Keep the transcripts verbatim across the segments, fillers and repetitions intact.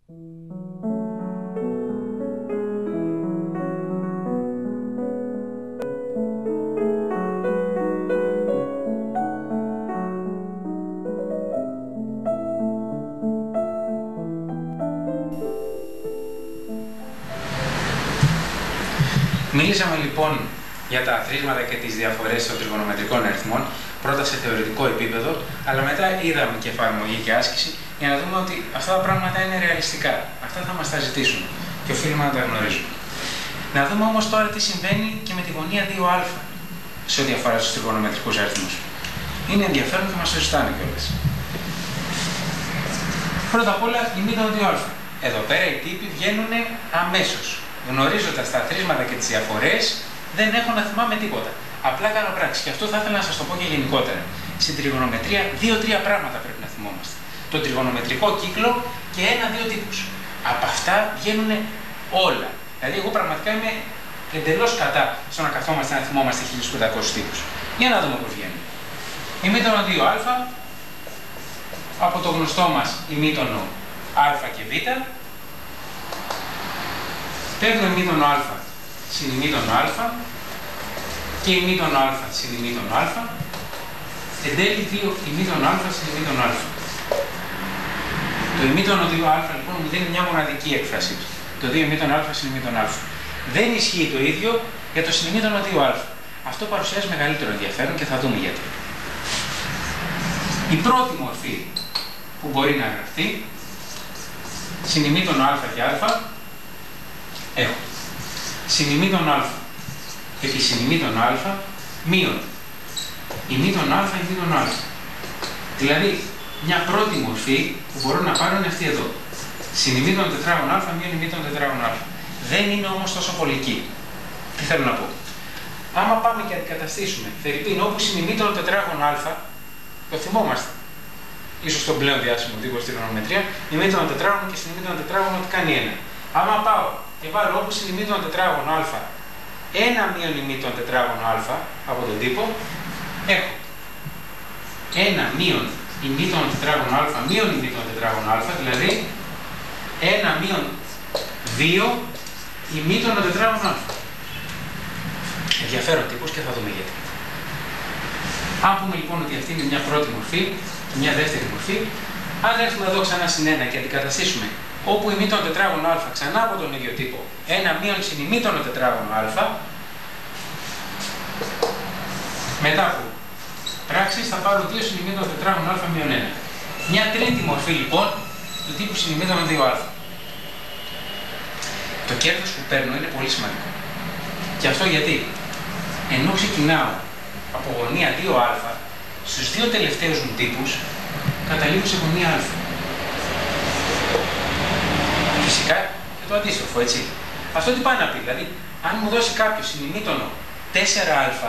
Μίλησαμε λοιπόν για τα αθροίσματα και τις διαφορές των τριγωνομετρικών αριθμών, πρώτα σε θεωρητικό επίπεδο, αλλά μετά είδαμε και εφαρμογή και άσκηση για να δούμε ότι αυτά τα πράγματα είναι ρεαλιστικά. Αυτά θα μας τα ζητήσουν και οφείλουμε να τα γνωρίζουμε. Να δούμε όμως τώρα τι συμβαίνει και με τη γωνία δύο α σε ό,τι αφορά στους τριγωνομετρικούς αριθμούς. Είναι ενδιαφέρον και μας το ζητάνε κιόλας. Πρώτα απ' όλα η μη των δύο α. Εδώ πέρα οι τύποι βγαίνουν αμέσως. Γνωρίζοντας τα αθροίσματα και τις διαφορές, δεν έχω να θυμάμαι τίποτα. Απλά κάνω πράξη. Και αυτό θα ήθελα να σας το πω και γενικότερα. Στην τριγωνομετρία, δύο-τρία πράγματα πρέπει να θυμόμαστε. Το τριγωνομετρικό κύκλο και ένα-δύο τύπους. Από αυτά βγαίνουν όλα. Δηλαδή, εγώ πραγματικά είμαι εντελώς κατά στο να καθόμαστε να θυμόμαστε χίλιους πεντακόσιους τύπους. Για να δούμε πώς βγαίνουν. Η μη των δύο α, από το γνωστό μας η μη των α και β. Παίρνω η μη των α συν η μη των α και η μη των α συν η μη των α. Εν τέλει δύο η μη των α συν η μη των α. Το η μη των δύο α λοιπόν μου δίνει μια μοναδική έκφραση. Το δύο η μη των α συν η μη των α. Δεν ισχύει το ίδιο για το συν η μη των δύο α. Αυτό παρουσιάζει μεγαλύτερο ενδιαφέρον και θα δούμε γιατί. Η πρώτη μορφή που μπορεί να γραφτεί συν η μη των α και α. Έχω συν η μη των α επί συν η μη των α μείον η μη των α η μη των α. Δηλαδή, μια πρώτη μορφή που μπορώ να πάρω είναι αυτή εδώ. Συν η μη των τετράγων α μείον η μη των τετράγων α. Δεν είναι όμως τόσο πολική. Τι θέλω να πω. Άμα πάμε και αντικαταστήσουμε φερειπίν όπου συν η μη των τετράγων α, το θυμόμαστε. Ίσως στον πλέον διάσημο τύπο στη τριγωνομετρία, η μη των τετράγων και συν η μη των τετράγων ότι κάνει ένα. Άμα πάω και βάλω όπου συν η μη των τετράγων α, ένα μείον η μη των τετράγων α από τον τύπο, έχω ένα μείον η μη των τετράγων α μείον η μη των τετράγων α, δηλαδή ένα μείον δύο η μη των τετράγων α. Ενδιαφέρον τύπος και θα δούμε γιατί. Αν πούμε λοιπόν ότι αυτή είναι μια πρώτη μορφή και μια δεύτερη μορφή, αν έρθουμε εδώ ξανά συν ένα και αντικαταστήσουμε όπου η μη των τετράγων α ξανά από τον ίδιο τύπο ένα μείον συν η μη των τετράγων α, μετά από πράξεις θα πάρω δύο συν η μη των τετράγων α μείον ένα. Μια τρίτη μορφή λοιπόν του τύπου συν η μη των δύο α. Το κέρδος που παίρνω είναι πολύ σημαντικό. Και αυτό γιατί ενώ ξεκινάω από γωνία δύο α, στους δύο τελευταίους μου τύπους καταλήγω σε γωνία α. Φυσικά και το αντίστροφο, έτσι. Αυτό τι πάει να πει, δηλαδή, αν μου δώσει κάποιος συνημήτωνο τέσσερα α,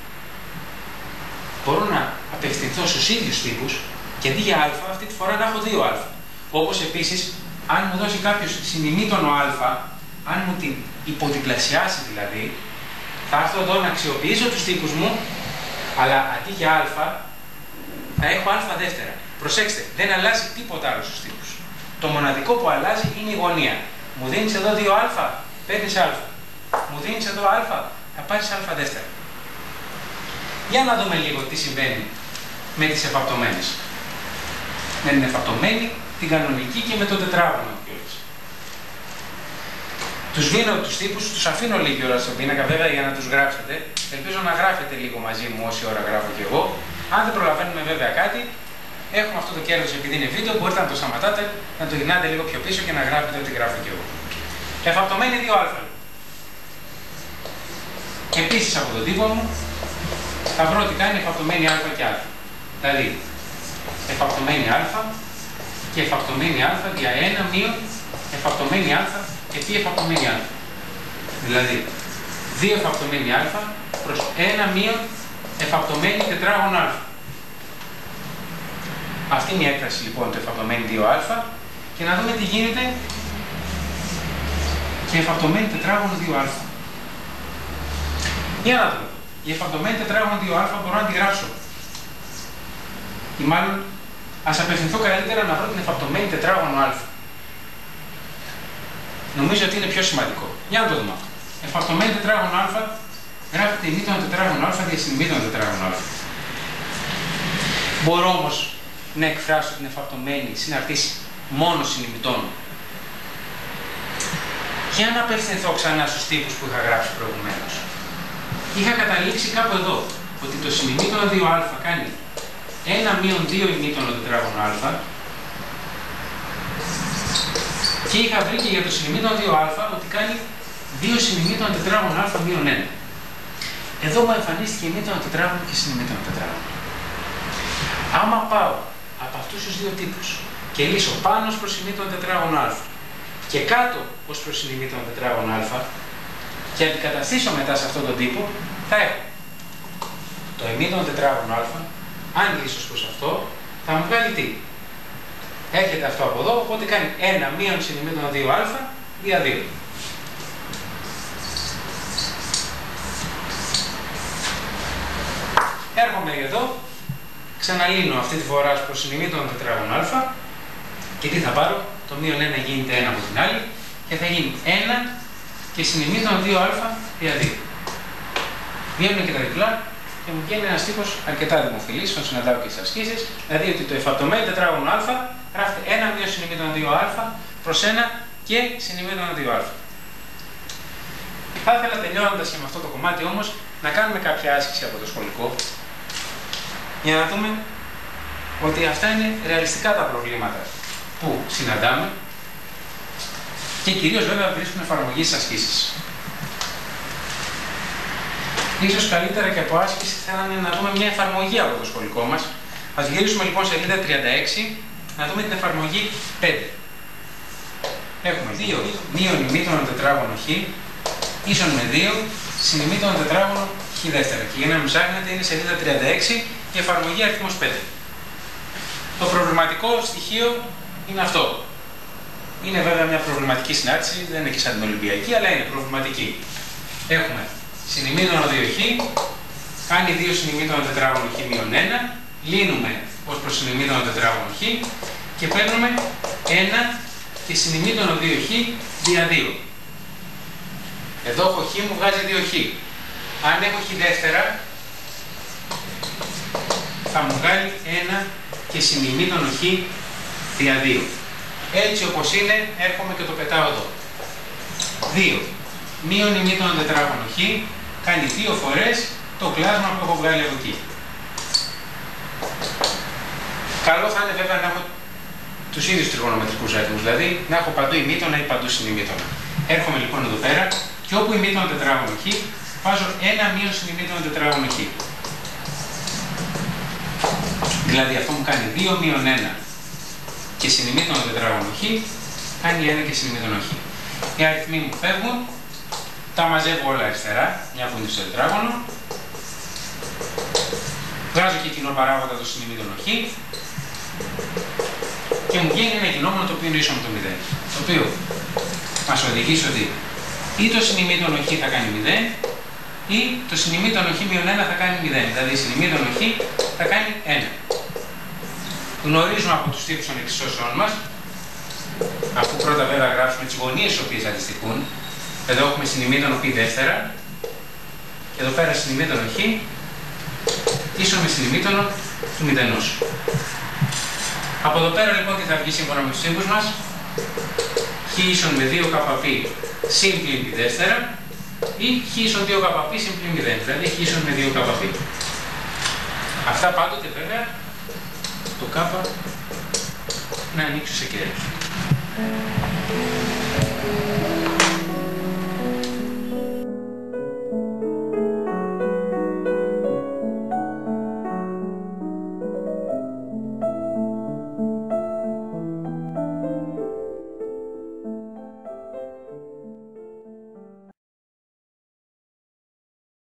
μπορώ να απευθυνθώ στους ίδιους τύπους και αντί για α, αυτή τη φορά να έχω δύο α. Όπως επίσης, αν μου δώσει κάποιος συνημήτωνο α, αν μου την υποδιπλασιάσει δηλαδή, θα έρθω εδώ να αξιοποιήσω τους τύπους μου, αλλά αντί για α, θα έχω α δεύτερα. Προσέξτε, δεν αλλάζει τίποτα άλλο στους τύπους. Το μοναδικό που αλλάζει είναι η γωνία. Μου δίνεις εδώ δύο α, παίρνεις α. Μου δίνεις εδώ α, θα πάρεις α δεύτερα. Για να δούμε λίγο τι συμβαίνει με τις εφαπτωμένες. Με την εφαπτωμένη, την κανονική και με το τετράγωνο κιόλας. Τους δίνω τους τύπους, τους αφήνω λίγη ώρα στον πίνακα βέβαια για να τους γράψετε. Ελπίζω να γράφετε λίγο μαζί μου όση ώρα γράφω κι εγώ. Αν δεν προλαβαίνουμε βέβαια κάτι, έχουμε αυτό το κέρδος επειδή είναι βίντεο, μπορείτε να το σταματάτε, να το γυρνάτε λίγο πιο πίσω και να γράφετε ό,τι γράφω κι εγώ. Εφαπτωμένη δύο α. Επίσης από τον τύπο μου θα βρω τι κάνει εφαπτωμένη α και α. Δηλαδή, εφαπτωμένη α και εφαπτωμένη α για ένα μείον εφαπτωμένη α επί εφαπτωμένη α. Δηλαδή, δύο εφαπτωμένη α προς ένα μείον εφαπτωμένη τετράγωνο α. Αυτή είναι η έκφραση λοιπόν του εφαπτωμένη δύο α και να δούμε τι γίνεται και εφαπτωμένη τετράγωνο δύο α. Για να δούμε. Η εφαπτωμένη τετράγωνο δύο α μπορώ να τη γράψω. Ή μάλλον ας απευθυνθώ καλύτερα να βρω την εφαπτωμένη τετράγωνο α. νομίζω ότι είναι πιο σημαντικό. Για να το δούμε αυτό. Εφαυτωμένη τετράγωνο α γράφεται ημίτονο τετράγωνο α δια συνημίτονο τετράγωνο α. Μπορώ όμως να εκφράσω την εφαυτωμένη συναρτήση μόνο συνημιτών. Για να απευθυνθώ ξανά στους τύπους που είχα γράψει προηγουμένως. Είχα καταλήξει κάπου εδώ, ότι το συνημίτονο δύο α κάνει ένα μείον δύο ημίτονο τετράγωνο α και είχα βρει και για το συνημίτονο δύο α ότι κάνει δύο συνημίτονο τετράγωνο α μείον ένα. Εδώ μου εμφανίστηκε ημίτονο τετράγωνο και συνημίτονο τετράγωνο. Άμα πάω από αυτούς τους δύο τύπους και λύσω πάνω ως προς ημίτονο τετράγωνο α και κάτω ως προς συνημίτονο τετράγωνο α και αντικαταστήσω μετά σε αυτόν τον τύπο, θα έχω το ημίτονο τετράγωνο α, αν λύσω ως προς αυτό, θα μου βγάλει τι. Έρχεται αυτό από εδώ, οπότε κάνει ένα μείον συνημίτονο δύο α δια δύο. Έρχομαι εδώ, ξαναλύνω αυτή τη φορά προς συνημίτονο τετράγωνο α και τι θα πάρω, το μείον ένα γίνεται ένα από την άλλη και θα γίνει ένα και συνημίτονο δύο α δια δύο. Βγαίνουν και τα διπλά και μου βγαίνει ένας τύπος αρκετά δημοφιλής, τον συναντάω και στις ασκήσεις, δηλαδή ότι το εφαυτωμένο τετράγωνο α γράφεται ένα μείον συνημίτονο δύο α προς ένα και συνημίτονο δύο α. Θα ήθελα τελειώνοντας και με αυτό το κομμάτι όμως να κάνουμε κάποια άσκηση από το σχολικό για να δούμε ότι αυτά είναι ρεαλιστικά τα προβλήματα που συναντάμε και κυρίως βέβαια βρίσκουν εφαρμογή στις ασκήσεις. Ίσως καλύτερα και από άσκηση θα είναι να δούμε μια εφαρμογή από το σχολικό μας. Ας γυρίσουμε λοιπόν σε σελίδα τριάντα έξι να δούμε την εφαρμογή πέντε. Έχουμε δύο μείον ημίτονο τετράγωνο χ ίσον με δύο συνημίτονο τετράγωνο χ δεύτερα. Και για να μην ψάχνετε είναι σελίδα τριάντα έξι η εφαρμογή αριθμός πέντε. Το προβληματικό στοιχείο είναι αυτό. Είναι βέβαια μια προβληματική συνάρτηση, δεν είναι και σαν την Ολυμπιακή, αλλά είναι προβληματική. Έχουμε συνημίτονο δύο χ, κάνει δύο συνημίτονο τετράγωνο χ μείον ένα, λύνουμε ως προς συνημίτονο τετράγωνο χ και παίρνουμε ένα και συνημίτονο δύο χ δια δύο. Εδώ έχω χ μου βγάζει δύο χ. Αν έχω χ δεύτερα, θα μου βγάλει ένα και συνημίτονο χ δια δύο. Έτσι όπως είναι, έρχομαι και το πετάω εδώ. δύο μείον ημίτονο τετράγωνο χ κάνει δύο φορές το κλάσμα που έχω βγάλει από εκεί. Καλό θα είναι βέβαια να έχω τους ίδιους τριγωνομετρικούς αριθμούς, δηλαδή να έχω παντού ημίτονα ή παντού συνημίτονα. Έρχομαι λοιπόν εδώ πέρα και όπου ημίτονο τετράγωνο χ βάζω ένα μείον συνημίτονο τετράγωνο χ. Δηλαδή αυτό μου κάνει δύο μείον ένα και συνημίτονο τετράγωνο χ κάνει ένα και συνημίτονο χ. Οι αριθμοί μου φεύγουν, τα μαζεύω όλα αριστερά, μια που είναι στο τετράγωνο. Βγάζω και κοινό παράγοντα το συνημίτονο χ και μου βγαίνει ένα κινόμενο το οποίο είναι ίσο με το μηδέν. Το οποίο μας οδηγεί στο ότι ή το συνημίτονο χ θα κάνει μηδέν ή το συνημίτονο χ μείον ένα θα κάνει μηδέν. Δηλαδή συνημίτονο χ θα κάνει ένα. Γνωρίζουμε από τους τύπους των εξισώσεων μας, αφού πρώτα βέβαια γράψουμε τις γωνίες τις οποίες αντιστοιχούν. Εδώ έχουμε συνημίτονο π δεύτερα και εδώ πέρα συνημίτονο χ ίσο με συνημίτονο του μηδενός. Από εδώ πέρα λοιπόν τι θα βγει σύμφωνα με τους τύπους μας, χ ίσον με δύο κπ συν πλην π δεύτερα ή χ ίσον δύο κπ συν πλην μηδέν, δηλαδή χ ίσον με δύο κπ. Αυτά πάντοτε βέβαια το κ να ανοίξω σε κέρδος.